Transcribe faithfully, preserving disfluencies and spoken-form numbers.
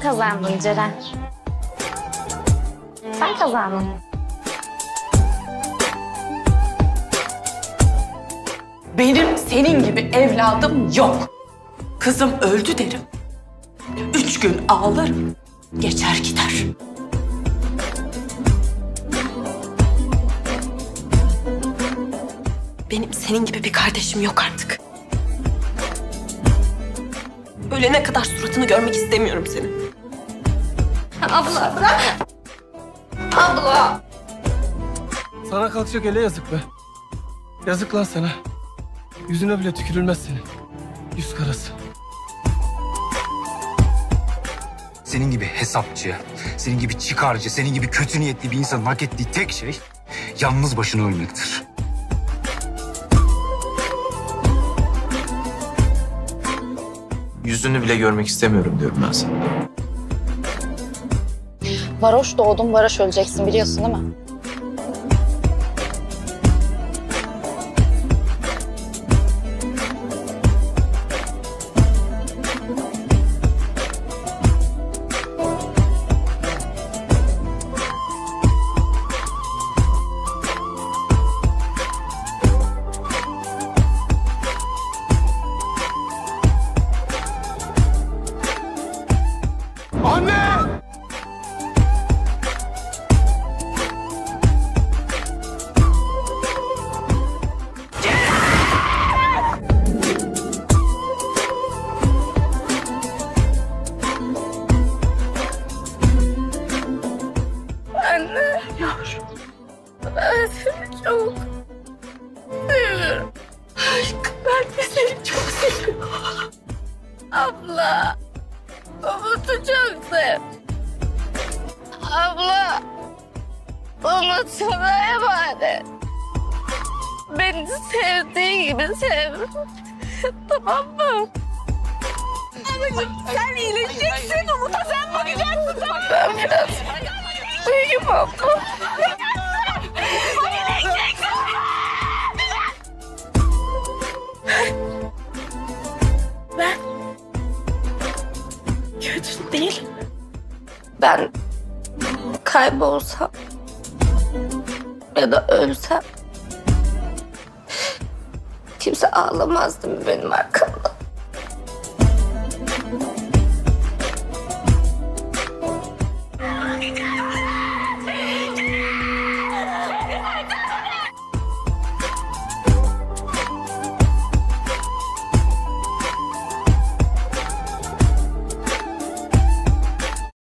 kazandın Ceren. Sen kazandın. Benim senin gibi evladım yok. Kızım öldü derim. Üç gün ağlarım, geçer gider. Benim senin gibi bir kardeşim yok artık. Ölene kadar suratını görmek istemiyorum senin. Abla bırak. Abla. Sana kalkacak ele yazık be. Yazık lan sana. Yüzüne bile tükürülmez senin. Yüz karası. Senin gibi hesapçı, senin gibi çıkarcı, senin gibi kötü niyetli bir insanın hak ettiği tek şey yalnız başına ölmektir. Yüzünü bile görmek istemiyorum diyorum ben sana. Varoş doğdun, varoş öleceksin biliyorsun değil mi? Anne! Anne. Yavrum. Ben seni çok seviyorum. Aşkım ben de seni çok seviyorum. Abla. Umut'u çok sev. Abla. Umut sana emanet. Beni sevdiği gibi sev. Tamam mı? Babacığım sen iyileşeceksin. Umut'a sen bakacaksın. Tamam mı? Ben biraz uyuyayım abla. İyileşeceksin. Ben kötü değilim. Ben kaybolsam ya da ölsem kimse ağlamazdı mı benim arkamda?